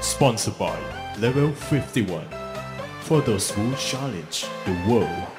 Sponsored by Level 51 for those who challenge the world.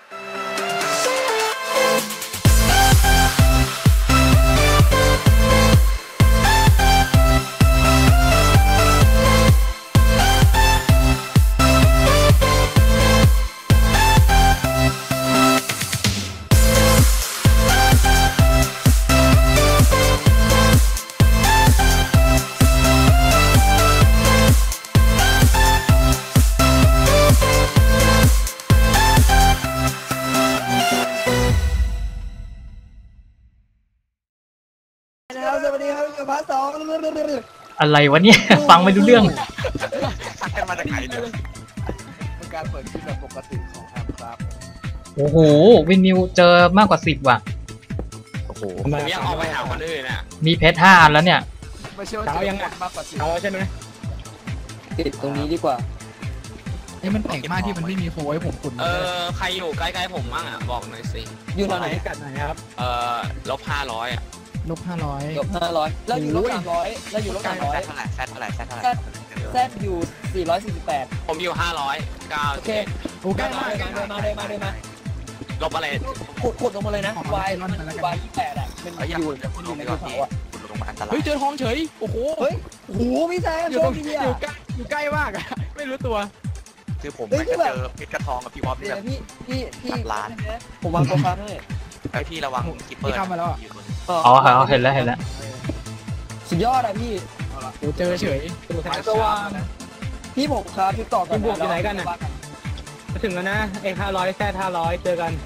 สวัสดีครับกับพาร์ทสองอะไรวะเนี่ย ฟังไม่รู้เรื่องทักกันมาจากไหนเนี่ยเป็นการเปิดคลิปแบบปกติของแอมครับโอ้โหวินนิวเจอมากกว่า10ว่ะโอ้โหผมยังออกไปหาคนอื่นน่ะมีเพชร5 อันแล้วเนี่ยไม่เชื่อว่าจะยังมากกว่า10 เอาใช่ไหมติดตรงนี้ดีกว่ามันแปลกมากที่มันไม่มีโค้ดให้ผมขุดใครอยู่ใกล้ๆผมบ้างอ่ะบอกหน่อยสิอยู่ตอนไหนกันไหนครับ-500อ่ะ -500 แล้วอยู่-300แล้วอยู่-300 เท่าไหร่แซดเท่าไหร่แซดอยู่448 ผมอยู่500 โอเคใกล้มาลบอะไรขุดลงมาเลยนะวาย28อ่ะมันอยู่ในภูเขาอ่ะเฮ้ยเจอทองเฉยโอ้โหเฮ้ยโอ้โหพี่แซมอยู่ใกล้มากอ่ะไม่รู้ตัวคือผมไปเจอเพชรกระทองกับพี่วอฟนี่แบบพี่ล้านผมวางโปรไฟล์ให้ไอพี่ระวังกิปเปอร์อ๋อเห็นแล้วสุดยอดอะพี่เจอเฉยตัวพี่ผมครับพี่ต่อกันบวกอยู่ไหนกันนะถึงแล้วนะ500แซ่500เจอกัน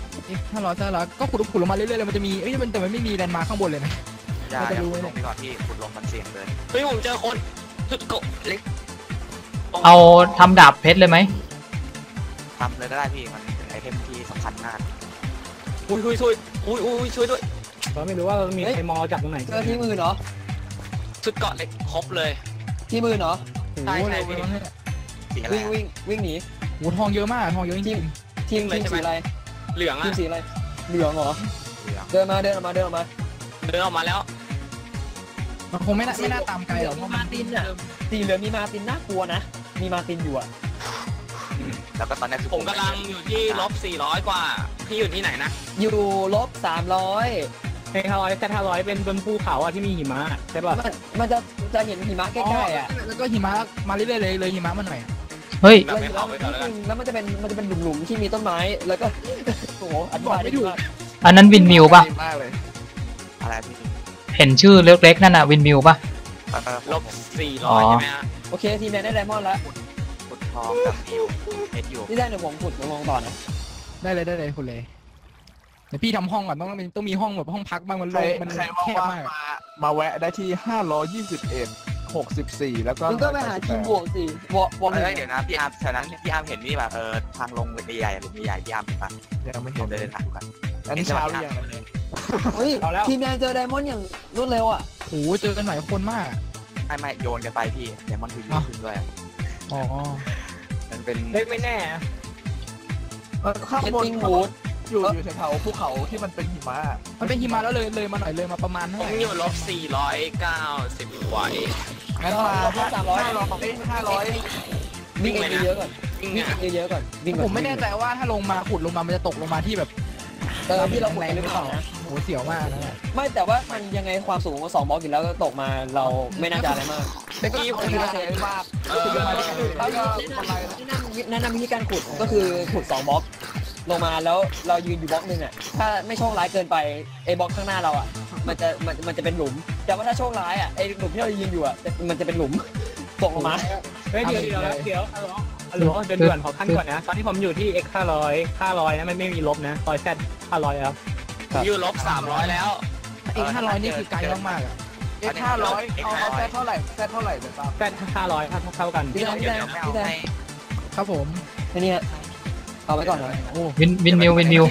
500ก็ขุดลงมาเรื่อยๆเลยมันจะมีแต่มันไม่มีแลนด์มาร์คข้างบนเลยนะอย่าขุดลงไปก่อนพี่ขุดลงมันเสี่ยงเลยเฮ้ยผมเจอคนสุดโกเล็กเอาทำดาบเพชรเลยไหมทำเลยก็ได้พี่มันเป็นไอเทมที่สำคัญมากช่วยด้วยเราไม่รู้ว่ามีไอมอจากตรงไหนเจอที่มือเนาะสุดเกาะเล็กครบเลยที่มือเนาะใช่วิ่งหนีโอ้ทองเยอะมากทองเยอะจริงทีมสีอะไรเหลืองอ่ะทีมสีอะไรเหลืองเหรอเดินออกมาเดินออกมาแล้วมันคงไม่น่าตามไกลหรอกมาตินอ่ะสีเหลืองมีมาตินน่ากลัวนะมีมาตินอยู่อ่ะแล้วก็ตอนนี้ผมกำลังอยู่ที่-400 กว่าพี่อยู่ที่ไหนนะอยู่-300 500แค่500เป็นบนภูเขาอ่ะที่มีหิมะใช่ป่ะมันจะเห็นหิมะใกล้ๆอ่ะแล้วก็หิมะมาเรื่อยๆเลยหิมะมาหน่อยเฮ้ยแล้วมันจะเป็นหลุมๆที่มีต้นไม้แล้วก็โอ้โหอธิบายไม่ถูกอันนั้นวินมิวป่ะอะไรพี่เห็นชื่อเล็กๆนั่นน่ะวินมิวป่ะ -400ใช่ไหมฮะโอเคทีมแมนได้ไดมอนด์แล้วขุดทองกับมิวเพชรอยู่ที่ได้เดี๋ยวผมขุดลงต่อนะได้เลยคุณเลยเดี๋ยวพี่ทำห้องก่อนต้องมีห้องแบบห้องพักบ้างมันโล่งมันแคบมากมาแวะได้ที่521 64แล้วก็มึงก็ไปหาทีมบวกสิวอลเดี๋ยวนะพี่อาร์มแถวนั้นพี่อาร์มเห็นนี่แบบทางลงใหญ่หรือใหญ่พี่อาร์มเห็นปะยังไม่เห็นเดินทางกันอันนี้เช้าหรือยังเฮ้ยทีมแมนเจอไดมอนด์อย่างรวดเร็วอ่ะโอ้เจอกันหลายคนมากไม่โยนกันไปพี่ไดมอนด์คือยืนด้วยอ๋อมันเป็นไม่แน่ข้างบนอยู่แถวภูเขาที่มันเป็นหิมะมันเป็นหิมะแล้วเลยมาหน่อยเลยมาประมาณผมอยู่-490กว่างั้นมา500วิ่งเยอะก่อนผมไม่แน่ใจว่าถ้าลงมาขุดลงมามันจะตกลงมาที่แบบพี่เราแรงหรือเปล่าโหเสียวมากนะไม่แต่ว่ามันยังไงความสูงของ2บล็อกอยู่แล้วตกมาเราไม่น่าจะอะไรมากแต่ก็เซฟมากแนะนำวิธีการขุดก็คือขุด2บล็อกลงมาแล้วเรายืนอยู่บล็อกนึงอ่ะถ้าไม่โชคร้ายเกินไปไอ้บล็อกข้างหน้าเราอ่ะมันจะเป็นหลุมแต่ว่าถ้าโชคร้ายอ่ะไอ้หลุมที่เรายืนอยู่อ่ะมันจะเป็นหลุมตกลงมาเดี๋ยวเดินด่วนขอขั้นก่อนนะตอนที่ผมอยู่ที่ x 500นะมันไม่มีลบนะซอย z 500แล้วอยู่-300แล้ว x 500นี่คือไกลมากๆอ่ะ x 500เอาแซดเท่าไหร่เดี๋ยวแซด500เท่ากันพี่แดงครับผมแค่นี้เอาไว้ก่อนเลยวินมิวอยู่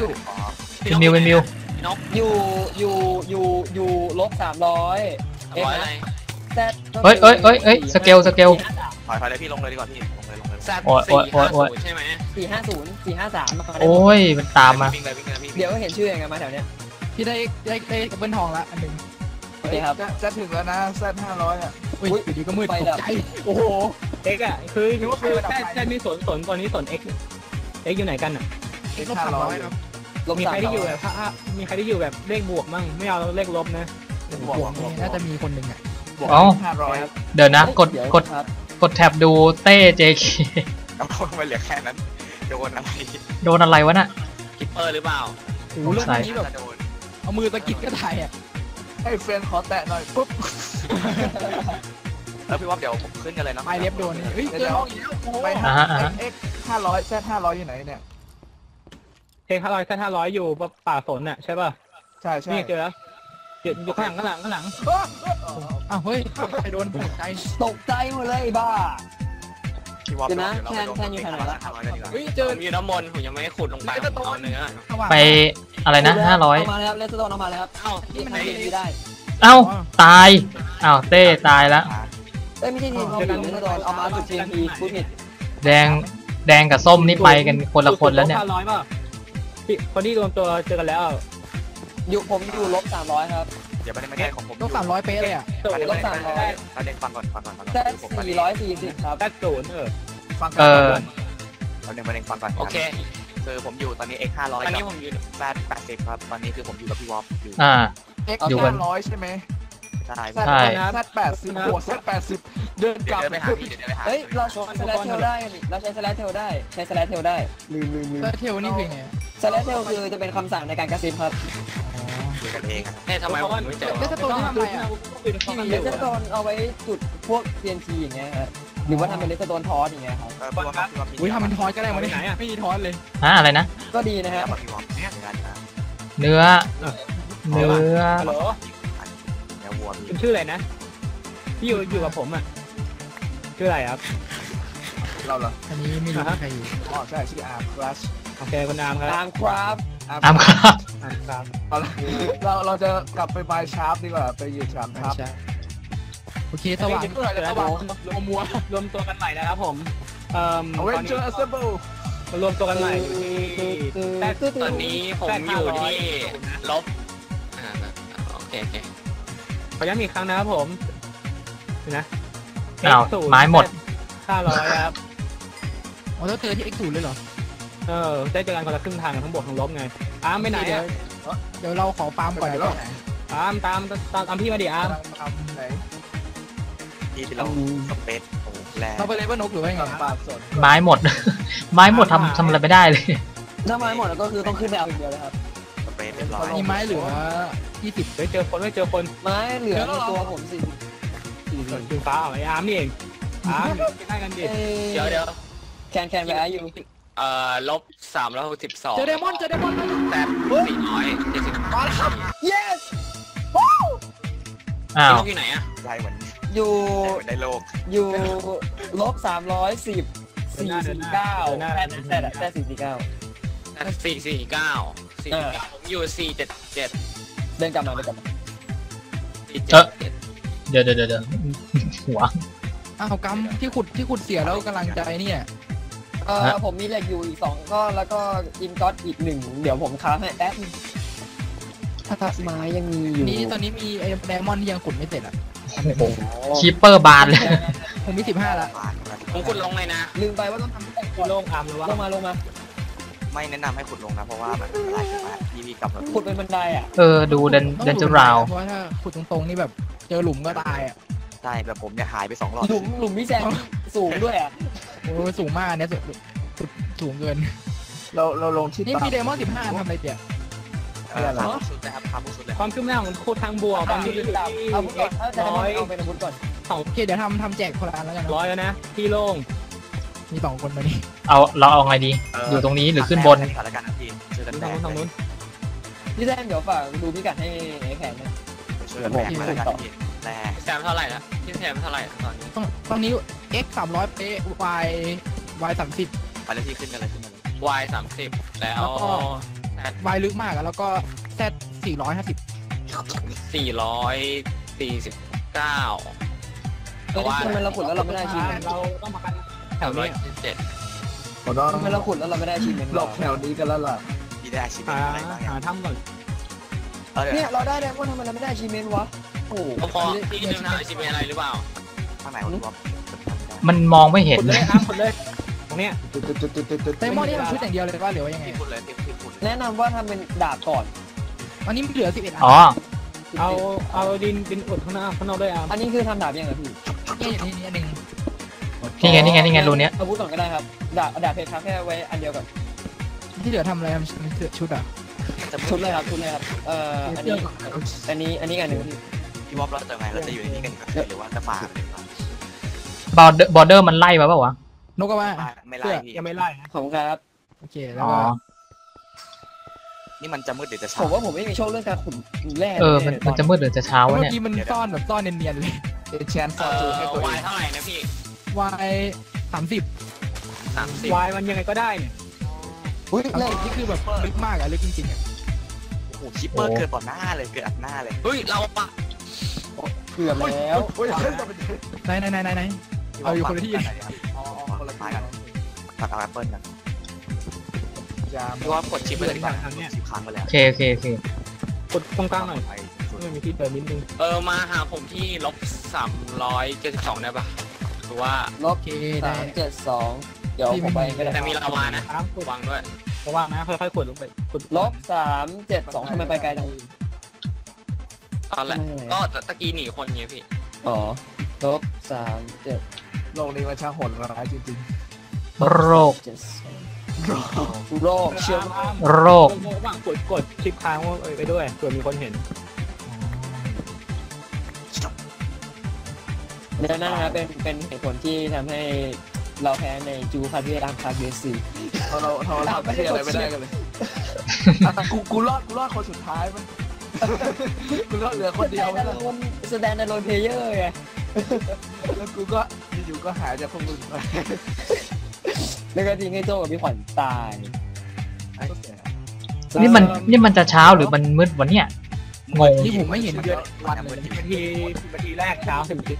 -300 เฮ้ยสเกลถอยเลยพี่ลงเลยดีกว่าพี่ลงเลยโอ้ยใช่ไหม 450 453 โอ้ยมันตามมาเดี๋ยวก็เห็นชื่อยังไงมาแถวเนี้ยพี่ได้กับเบิ้ลทองละอันหนึ่งโอเคครับจะถึงแล้วนะแซด500อ่ะอุ้ยอยู่ดีก็มืดไฟตดักบใจโอ้โหเอ็กอะคือนึกว่าใครระดับไฟแค่มีสนตอนนี้สนเอ็กอยู่ไหนกันอ่ะลบ300ครับลบมีสาใครมที่อยู่แบบมีใครที่อยู่แบบเลขบวกมั่งไม่เอาเลขลบนะบวกนี่น่าจะมีคนหนึ่งอ่ะบวกเอ้า 500 เดี๋ยวนะกดเยวกดครับกดแท็บดูเต้ JK เอามันเหลือแค่นั้นโดนอะไรโดนอะไรวะน่ะคิปเปอร์หรือเปล่าโอ้โหเรื่องนี้แบบโดนเอามือตะกิดก็ได้อ่ะให้เฟรนขอแตะหน่อยปุ๊บพี่ว่าเดี๋ยวผมขึ้นกันเลยเนาะไม้เล็บโดนนี่เฮ้ยเจอห้องอีกแล้วโอ้โหไป X 500 Z 500อยู่ไหนเนี่ยเพลง500แค่500อยู่ป่าสนอ่ะใช่ป่ะใช่ใช่นี่เจอแล้วอยู่ข้างหลังอ้าวเฮ้ยใครโดนตกใจตกใจหมดเลยไอ้บ้าพี่ว่าเดี๋ยวนะแทนอยู่ทางไหนละเฮ้ยเจอมีน้ำมนต์ผมยังไม่ได้ขุดลงไปเอาเนื้อสว่างไปอะไรนะเอา 500 มาเลยครับเลสโตนเอามาเลยครับเอ้าที่มันดีได้เอ้าตายอ้าวเต้ตายแล้วเอ้ยไม่ใช่ทีมเขาผิดเลสโตนเอามาจุด TNT พูดผิดแดงกับส้มนี่ไปกันคนละคนแล้วเนี่ย 500ป่ะคนที่รวมตัวเจอกันแล้วอยู่ผมอยู่ลบ300ครับเดี๋ยวไม่ได้ของผมต้อง300เป๊ะเลยอ่ะลบ300 เราเด็กฟังก่อนแซด440ครับแค่ศูนย์ฟังเอกันอเราเด็กมาเด็กฟังก่อนโอเคคือผมอยู่ตอนนี้ X 500ตอนนี้ผมอยู่แซด80ครับตอนนี้คือผมอยู่กับพี่วอฟอยู่อ่า X อยู่กัน 500ใช่ไหมใช่ Z ใช่ Z 80บวก Z 80เดินกลับเดี๋ยวไปหาพี่เดี๋ยวไปหาเฮ้ยเราใช้สแลชเทลได้นี่เราใช้สแลชเทลได้ใช้สแลชเทลได้ลืมแล้วเทลนี่คือไงสแลชเทลคือจะเป็นคำสั่งในการกระซิบครับคุยกันเองทำไมผมไม่เจอแล้วสตัวนี่ทำอะไรอ่ะเลสโตนเอาไว้จุดพวก TNT อย่างเงี้ยครับหรือว่าทำเป็นเลสโตนทอสอย่างเงี้ยครับพี่วอฟอุ้ยทำเป็นทอสก็ได้วันนี้ไม่มีทอสเลยฮะอะไรนะก็ดีนะฮะพี่วอฟเนี่ยนะเนื้อฮัลโหลเนื้อวัวมีคุณชื่ออะไรนะที่อยู่กับผมอ่ะชื่ออะไรครับเราเหรออันนี้ไม่รู้ใครอยู่อ๋อใช่ชื่อ R Crush โอเคคุณอามครับตามครับตามครับครับเราจะกลับไปบายชาร์ปดีกว่าไปอยู่ชาร์ปครับใช่โอเคสว่างสว่างมัวรวมตัวกันใหม่นะครับผมเอาเวนเจอร์ Assemble รวมตัวกันใหม่อยู่ที่ตอนนี้ผมอยู่ที่ลบโอเคขอย้ำอีกครั้งนะครับผมนะอ้าวไม้หมด 500ครับอ๋อแล้วเจอที่ X0 เลยเหรอได้เจอกันคนละครึ่งทางทั้งบวกทั้งลบไงอาร์มไปไหนอ่ะเดี๋ยวเราขอฟาร์มก่อนเดี๋ยวอาร์มตามพี่มาดิอาร์มกำลังทำไหนที่เราสเปซโอ้แรงเราไปเลเวลนกหรือว่าไงปาดสนไม้หมด ไม้หมดทำอะไรไม่ได้เลยถ้าไม้หมดแล้วก็คือต้องขึ้นไปเอาอีกเดียวเลยครับสเปซเรียบร้อยมีไม้เหลือ20 เฮ้ยเจอคนไม่เจอคนไม้เหลือในตัวผมสิถึงฟ้าไอ้อาร์มนี่เองอาร์มได้กันดิเดี๋ยวแคนแวร์อยู่ลบ362 เจอเดมอนแต่470 yes อ้าวลบอยู่ไหนอะได้เหมือนอยู่ได้โลกอยู่ลบ310 449แต่449 449ผมอยู่477 เดินกลับมาเดี๋ยวหัวอ้าวกำที่ขุดเสียแล้วกำลังจะไอ้นี่ผมมีเหล็กอยู่อีก2ก้อนแล้วก็อินก็อตอีก1เดี๋ยวผมค้าให้แป๊บถ้าไม้ยังมีอยู่นี่ตอนนี้มีไอ้ไดมอนด์ที่ยังขุดไม่เสร็จอ่ะคีปเปอร์บานเลยผมมี15ละผมขุดลงเลยนะลืมไปว่าต้องทำให้คุณโล่งอาร์มหรือว่าลงมาไม่แนะนำให้ขุดลงนะเพราะว่ามันหลายมากพี่กลับขุดเป็นบันไดอ่ะดูเดนเจอราวเพราะว่าถ้าขุดตรงๆนี่แบบเจอหลุมก็ตายอ่ะใช่แบบผมเนี่ยหายไป2 รอบหลุมพี่แซงสูงด้วยอ่ะโอ้สูงมากเนี่ยสูงเกินเราลงที่นี่มีเดมอน15ทำอะไรเปียกสุดนะครับทำสุดเลยความคืบหน้าของโคตรทางบัวตอนนี้อยู่ที่เอาพุทก่อนเอาเป็นอาวุธก่อนโอเคเดี๋ยวทำแจกคนละอันแล้วกัน 100แล้วนะที่โล่งมี2คนมานี่เราเอาไงดี อยู่ตรงนี้หรือขึ้นบนสถานการณ์พี่ช่วยกันแบทางกนู้นพี่แซมเดี๋ยวฝากดูพิกัดให้แขนนะช่วยกันแบกมาแล้วกันพี่แรงแซมเท่าไหร่ละพี่แซมเท่าไหร่ตอนนี้ตอนนี้ X 300เป๊ะ Y 30 ไปเลยที่ขึ้นกันเลยขึ้นกันเลย Y 30แล้ว Y ลึกมากแล้วก็ Z 450 449 ทำไมเราขุดแล้วเราไม่ได้ชีเมนเราต้องมากันแถวนี้ 177 ผมต้องทำไมเราขุดแล้วเราไม่ได้ชีเมนหลบแถวนี้กันแล้วล่ะพี่ได้อาชีพหาอะไรบ้างหาถ้ำก่อนเนี่ยเราได้แล้วว่าทำไมเราไม่ได้ชีเมนวะผโอ้โหพอพี่ลืมถามชิเป็นอะไรหรือเปล่าข้างไหนวะพี่บ๊อบมันมองไม่เห็นขุดเลยอ้ามขุดเลยตรงเนี้ยไดมอนด์นี่มันชุดอย่างเดียวเลยว่าหรือว่ายังไงพี่พูดเลยพี่พูดเลยแนะนำว่าทำเป็นดาบก่อนอันนี้เหลือ11อันอ๋อเอาดินอุดข้างนอกด้วยอ้ามอันนี้คือทำดาบยังไงพี่นี่อย่างนี้อันหนึ่งนี่ไงรูเนี้ยอาวุธก่อนก็ได้ครับดาบเพชรครับแค่ไว้อันเดียวก่อนที่เหลือทำอะไรมันชุดอ่ะชุดเลยครับอันนี้อันกันหนึ่งพี่พี่บ๊อบเราจะไงเราจะอยู่ในนี้กันหรือว่าจะฝ่าบอร์เดอร์มันไล่มาเปล่าวะนกก็ว่าไม่ไล่พี่ยังไม่ไล่นะขอบคุณครับโอเคแล้วอ๋อก็นี่มันจะมืดหรือจะผเช้ามว่าผมไม่มีโชคเรื่องการขุดแร่มันจะมืดหรือจะเช้าวะเมื่อเนี่ยกี้มันซ่อนแบบซ่อนเนียนๆเลยแชนฟอร์จูให้ตัวเอวายงเท่าไหร่นะพี่วาย30 30 วายมันยังไงก็ได้เนี่ยอุ้ยแร่ 30นี่คือแบบลึกมากอะลึกจริงๆอะโอ้โหชิปเปอร์เกิดต่อหน้าเลยเกิดอัดหน้าเลยเฮ้ยเราปะเกือบแล้วไหนเอาอยู่คนละที่คนละท้ายกันตัดเอาแอปเปิ้ลกันยามพี่ว่ากดชิปไปเลยดีกว่าชิปค้างไปแล้วโอเคกดตรงกลางหน่อยไม่มีที่เดินนิดนึงมาหาผมที่-372ได้ปะหรือว่าลบโอเคได้ 372เดี๋ยวผมไปก็ได้แต่มีลาวานะอ้ามขุดวางด้วยระวังนะค่อยๆขุดลงไปขุดลบ372ทำไมไปไกลจังตอนแรกก็ตะกี้หนีคนไงพี่อ๋อลบ37 โลกนี้มันช่างโหดร้ายจริงโรคโรคเชื้อโรคระหว่างกดชิปค้างไปด้วยเผื่อมีคนเห็นเนี่ยนะครับเป็นเหตุผลที่ทำให้เราแพ้ในจูคาเทียร์คาเทียซีๆเราทำอะไรไม่ได้กันเลยกูรอดคนสุดท้ายมันกูรอดเหลือคนเดียวแสดงในโรลเพลเยอร์ไงแล้วกูก็อยู่ๆก็หายจากพวกมึงไปแล้วก็ทิ้งให้โจ้กับพี่ขวัญตายนี่มันจะเช้าหรือมันมืดวะเนี่ยงงนี่ผมไม่เห็นเดือนวันเลยนาทีแรกเช้า10 นาที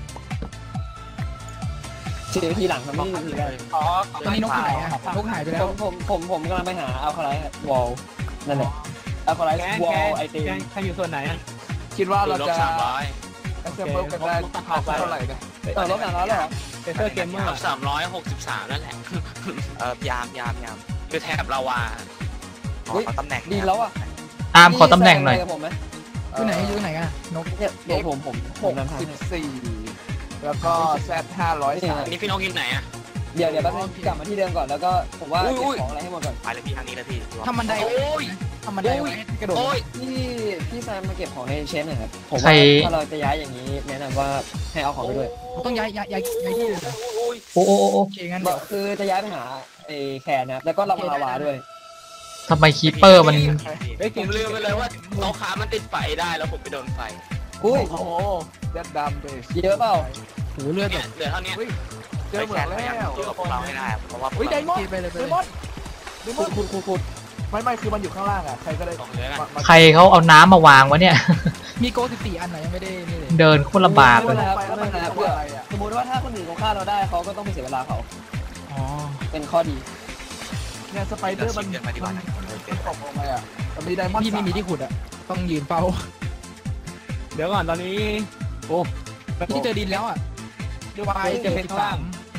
10 นาทีหลังทำนี่ทีแรกอ๋อตอนนี้นกอยู่ไหนอะนกหายไปแล้วผมกำลังไปหาอัลคาไลท์วอลนั่นแหละอัลคาไลท์แกวอลไอตีใครอยู่ส่วนไหนคิดว่าเราลบจะ 300 แอสเซมเบิลกันได้เท่าไหร่เนี่ยลบ300เลยเหรอเซอร์เกมเมอร์ลบ363นั่นแหละยามคือแถบลาวาเอาตำแหน่งดีแล้วอ่ะอาร์มขอตำแหน่งหน่อยพี่แซมไปกับผมไหมอยู่ไหนกันอะนกเนี่ยเดี๋ยวผมนำทางให้ 64แล้วก็แซด503 นี่พี่น้องกินไหนอะเดี๋ยวแป๊บนึงกลับมาที่เดิมก่อนแล้วก็ผมว่าเก็บของอะไรให้หมดก่อนไปเลยพี่ทางนี้เลยพี่ทำบันไดทำบันไดไว้กระโดดโอ้ยพี่แซมมาเก็บของในเชนหน่อยครับผมใครว่าถ้าเราจะย้ายอย่างนี้แนะนำว่าให้เอาของไปด้วยต้องย้ายที่เลยนะโอ้โอเคงั้นบเดี๋อย กวคือจะย้ายไปหาไอ้แคนนะครับแล้วก็ลาวาด้วยทำไมคีเปอร์มันเฮ้ยผมลืมไปเลยว่าโต๊ะค้ามันติดไฟได้แล้วผมไปโดนไฟอุ้ยโอ้โหแซดดำเลยเยอะเปล่าโหเลือดแบเนี่ยบเหลือเท่านี้เจอเหมือนแล้วอยู่กับพวกเราให้ได้เพราะว่าไดมอนไปเลยไดมอนคุณไม่คือมันอยู่ข้างล่างอ่ะใครก็ได้สองเหลือกันใครเขาเอาน้ำมาวางวะเนี่ยมีโก14อันไหนยังไม่ได้นี่เลยเดินโคตรลำบากเลยครับไปแล้วมันไม่จะนะพูดอะไรอ่ะสมมติว่าถ้าคนอื่นเขาฆ่าเราได้เขาก็ต้องไปเสียเวลาเขาอ๋อเป็นข้อดีเนี่ยสไปเดอร์มันตกลงไปอ่ะมันมีไดมอนด์พี่ไม่มีที่ขุดอะต้องยืนเฝ้าเดี๋ยวก่อนตอนนี้โอ้ที่เจอดินแล้วอะวายจะเป็นข้างล่าง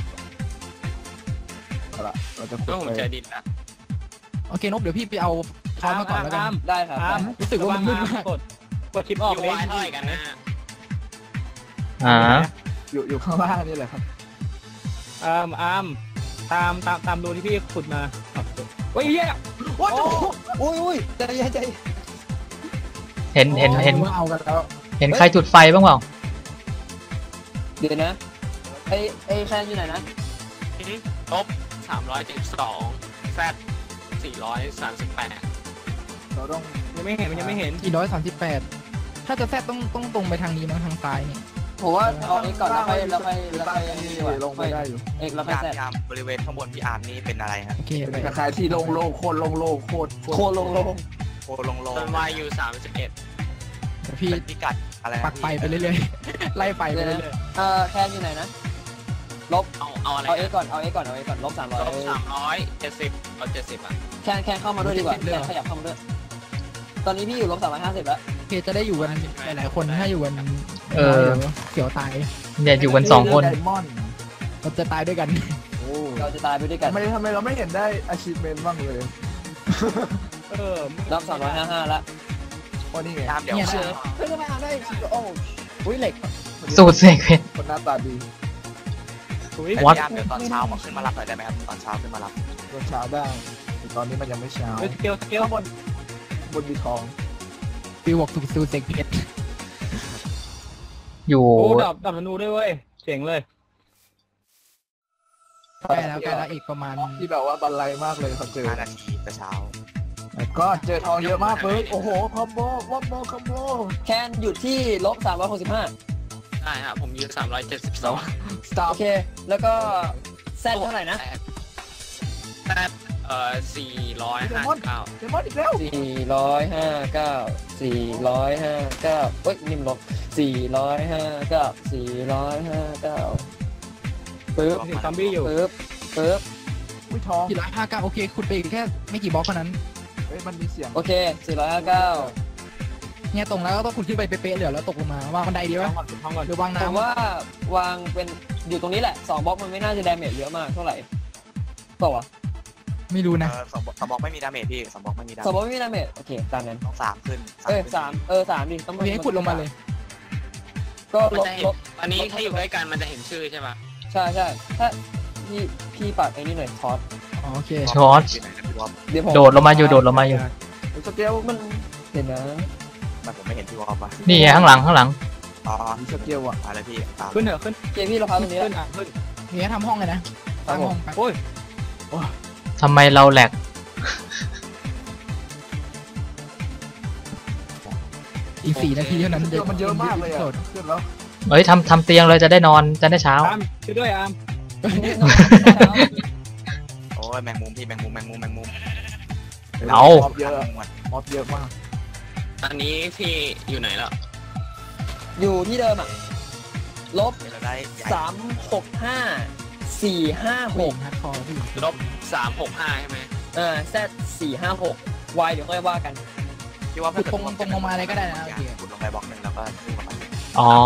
เราจะก็ผมเจอดินนะโอเคนบเดี๋ยวพี่ไปเอาช้อนมาก่อนแล้วกันได้ครับรู้สึกว่ามันมืดมากกดชิปออกวายเท่าไหร่กันนะอยู่ข้างล่างนี่แหละครับอาร์มตามดูที่พี่ขุดมาเฮ้ยเหี้ยโอ้โหอุ้ยใจเย็นเห็นเอากันแล้วเห็นใครจุดไฟบ้างเปล่าเดี๋ยวนะไอ้แคนอยู่ไหนนะลบ372แซด438 เราต้องยังไม่เห็น 438ถ้าจะแซดต้องตรงไปทางนี้มั้งทางซ้ายนี่ผมว่าเอาไอ้ก่อนแล้วไปลงไปได้อยู่เอกแล้วไปแซดยามบริเวณข้างบนพี่อาร์มนี่เป็นอะไรฮะโอเคไปคล้ายๆที่โล่งๆโคตรโล่งๆโคตรโคลงโคลงต้นวายอยู่31 เดี๋ยวพี่เป็นพิกัดอะไรปักไปไปเรื่อยๆ ไล่ไปไปเรื่อยแคนอยู่ไหนนะลบเอาอะไรเอาเอก่อนลบ300 ลบ370เอา70อ่ะแคนเข้ามาด้วยดีกว่าแคนขยับเข้ามาด้วยตอนนี้พี่อยู่ลบ350แล้วเคจะได้อยู่กันหลายๆคนถ้าอยู่กันเสียวตายเนี่ยอยู่กัน2 คนไดมอนด์เราจะตายด้วยกันเราจะตายไปด้วยกันทำไมเราไม่เห็นได้ achievement บ้างเลยรอบ355ละว่านี่ไงตามเดี๋ยวเนี่ยเฮ้ยทำไมอ่านได้โอ้อุ้ยเหล็กสูตรเสกเพชรคนหน้าตาดี What? พี่อาร์มเดี๋ยวตอนเช้ามาขึ้นมารับหน่อยได้ไหมครับตอนเช้าขึ้นมารับตอนเช้าได้แต่ตอนนี้มันยังไม่เช้าสเกลบนมีทองฟิวบอกสูตรเสกเพชรอยู่โอ้ดับธนูด้วยเว้ยเจ๋งเลยใกล้แล้วอีกประมาณที่แบบว่าบันไลมากเลยเขาเจอ 5 นาทีแต่เช้าก็เจอทองเยอะมากเลยโอ้โหคอมโบคอมโบแคนหยุดที่ลบ365 ได้ครับผมยืน372 สตาโอร์เคแล้วก็แซดเท่าไหร่นะแซด459 เดมอนอีกแล้ว 459 459เอ้ยนิ่มลบ459 459ปึ๊บเห็นซอมบี้อยู่ปึ๊บอุ้ยทอง 459โอเคขุดไปแค่ไม่กี่บล็อกเท่านั้นเฮ้ยมันมีเสียงโอเค459 เนี่ยตรงแล้วก็ต้องขุดขึ้นไปเป๊ะๆเลยแล้วตกลงมาวางบันไดดีห้วะองก่อนห้องก่อนหรือวางผมน้ำว่าวางเป็นอยู่ตรงนี้แหละ2บล็อกมันไม่น่าจะดาเมจเยอะมากเท่าไหร่เปล่าวะไม่รู้นะสองบล็อกไม่มีดาเมจพี่2 บล็อกไม่มีดา 2บเมล็อกจไม่มีดาเมจโอเคตามนั้นต้อง3ขึ้น 3ดิต้องโอเคให้ขุดลงมาเลยก็มันลบจะเห็นลบอันนี้ถ้าอยู่ใกล้กันมันจะเห็นชื่อใช่ปะใช่ถ้าพี่ปัดไอ้นี่หน่อยทอสโอเคช็อตอยู่ไหนนะพี่วอฟเดี๋ยวผมโดดลงมาอยู่สเกลมันเห็นนะมันผมไม่เห็นพี่วอฟว่ะนี่ไงข้างหลังอ๋อมีสเกลอ่ะอะไรพี่ตามขึ้นเถอะขึ้นเจพี่เราพาตรงนี้ขึ้แล้วนขึ้นเนี่ยทำห้องเลยนะสร้างห้องไปโอ้ยทำไมเราแหลกอีก4 นาทีเท่านั้นสเกลมันเยอะมากเลยอ่ะขึ้นแล้วเฮ้ยทำเตียงเลยจะได้นอนจะได้เช้าอาร์มช่วยด้วยอาร์มโอ้ยแมงมุมพี่แมงมุมเอาม็อบเยอะม็อบเยอะมากอันนี้พี่อยู่ไหนแล้วอยู่ที่เดิมอ่ะลบเดี๋ยวเราได้ใหญ่ 365 456 ฮัดคอร์พี่ลบ365ใช่ไหมแซด456 y เดี๋ยวค่อยว่ากันพี่ว่าขุดตรงลงมาเลยก็ได้นะโอเคขุดลงไปบล็อกหนึ่งแล้วก็ขึ้นมาอ๋อ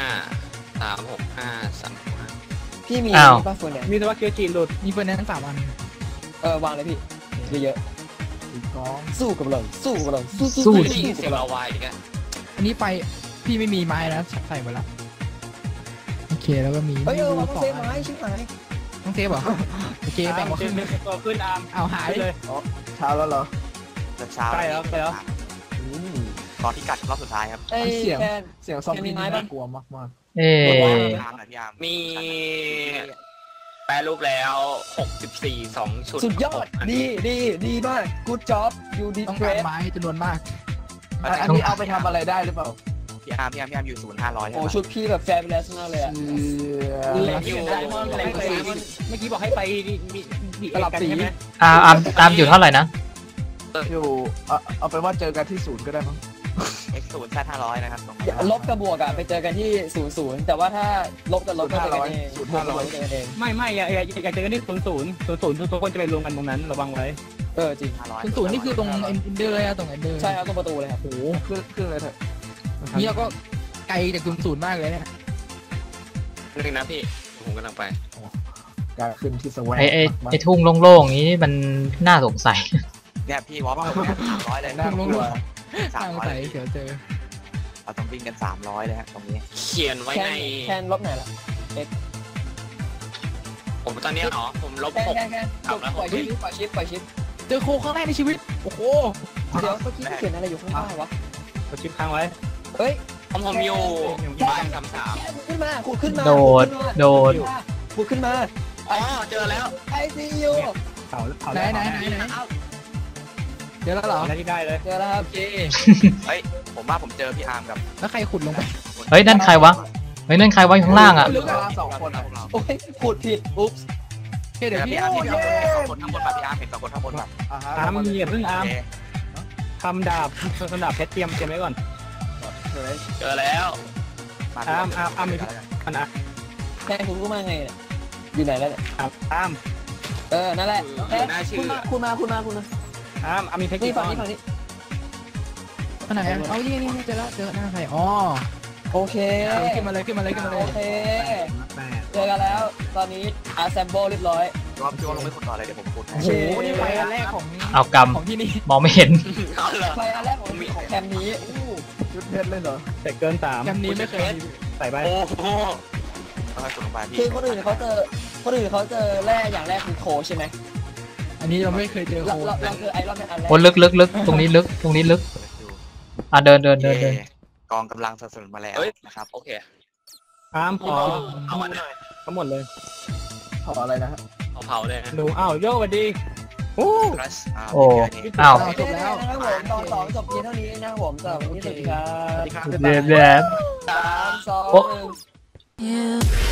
365 พี่มีอ้าวป้าเฟิร์นเนี่ยมีแต่ว่าเกียวจีหลุดมีเฟิร์นทั้ง3 อันวางเลยพี่เยอะอีกสองๆสู้กับเราสู้กับเราสู้สู้ได้ยินเสียงเราวายอีกแล้วอันนี้ไฟพี่ไม่มีไม้นะใส่ไปแล้วโอเคแล้วก็มีเฮ้ยเราสต้ององเซฟอันไม้ชิบหายต้องเซฟเหรอโอเคแบ่งมาครึ่งตัวขึ้นอาร์มเอาหายเลยเช้าแล้วเหรอเช้าตอนที่กัดรอบสุดท้ายครับเอ้ยเสียงแคนเสียงซอมบี้น่ากลัวมากเอ๊ถามหน่อยพี่อาร์มมีแปรรูปแล้ว64 2 ชุดสุดยอดดีมากกูดจ็อบยูดีต้องเกรการดไม้จำนวนมากๆอันนี้เอาไปทำอะไรได้หรือเปล่าพี่อาร์มอยู่0-500 โอ้ชุดพี่แบบแฟร์เบลสมากเลยอ่ะเหล็กอยู่เหล็กเลยเมื่อกี้บอกให้ไปดีสลับสีใช่ไหมอาร์มอยู่เท่าไหร่นะอยู่เอาไปว่าเจอกันที่ศูนย์ก็ได้มั้ง X0 Z500นะครับลบกับบวกอ่ะไปเจอกันที่00แต่ว่าถ้าลบกับลบก็เจอกันเองบวกกับลบเจอกันเองไม่อยากเจอกันที่00ทุกคนจะไปรวมกันตรงนั้นระวังไว้จริงศูนย์นี่คือตรงเอ็นเดอร์เลยอะตรงเอ็นเดอร์ใช่ครับตรงประตูเลยครับโอ้โหขึ้นเลยเถอะนี่เราก็ไกลจากศูนย์มากเลยเนี่ยนึงนะพี่ผมกำลังไปการขึ้นที่สวรรค์ไอทุ่งโล่งๆนี้มันน่าสงสัยเนี่ยพี่วอฟ300เลยน่ากลัวสร้างใส่เดี๋ยวเจอเราต้องวิ่งกัน300เลยครับตรงนี้เขียนไว้ในแคนลบไหนล่ะผมตอนนี้ผมลบแคนปล่อยชิปเจอโคครั้งแรกในชีวิตโอ้โหเดี๋ยวเมื่อกี้เขียนอะไรอยู่ข้างใต้วะกดชิปค้างไว้เฮ้ย 6ผมอยู่บ้าน33 ขึ้นมาขุดขึ้นมาโดดขุดขึ้นมาอ๋อเจอแล้วไอซียูเผาไหนเดี๋ยวแล้วเหรอแล้วที่ได้เลยเจอแล้วครับผมว่าผมเจอพี่อาร์มกับแล้วใครขุดลงไปเฮ้ยนั่นใครวะอยู่ข้างล่างอ่ะลึกแล้ว2 คนอ่ะโอ้ยขุดผิดอุ๊บเดี๋ยวพี่พี่อาร์ม2 คนข้างบนแบบพี่อาร์มเห็น2 คนข้างบนแบบอาร์มเหยียบเพิ่งอาร์มทำดาบเพชรเตรียมไว้ก่อนเจอแล้วอาร์มมีมันอ่ะแค่คุณก็มาไงเนี่ยอยู่ไหนแล้วเนี่ยอาร์มนั่นแหละหน้าชื่อคุณมาอาร์มมีเพชรนี่กี่ฝั่งก้อนนี้อันไหนเอานี่เจอแล้วเจอหน้าใครอ๋อโอเคขึ้นมาเลยโอเคเจอกันแล้วตอนนี้assemble เรียบร้อยพี่วอลลงไปขุดต่อเลยเดี๋ยวผมขุดโอ้โหนี่ไฟอันแรกของเอากของที่นี่ำมองไม่เห็นเอาเหรอไฟอันแรกของแคมป์นี้ชุดเพชรเลยเหรอแต่เกิน3 แคมนี้ไม่เคยใส่ไปโอ้โหค่อยๆขุดลงไปพี่คือคนอื่นเขาเจอแร่อย่างแรกคือโคใช่ไหมอันนี้เราไม่เคยเจอเราโคเราเจอไอรอนแมนอันแรกโอ้ลึกตรงนี้ลึกอ่ะเดินกองกำลังสนับสนุนมาแล้วนะครับโอเคอ้ามขอเอามาหน่อยทั้งหมดเลยขออะไรนะฮะเอาเผาเลยนะหนูอ้าวโยสวัสดีโอ้โอ้อ้าวจบแล้วนะครับผมตอนสองจบเพียงเท่านี้นะครับผมสำหรับวันนี้สวัสดีครับเดี๋ยว 3 2 1 You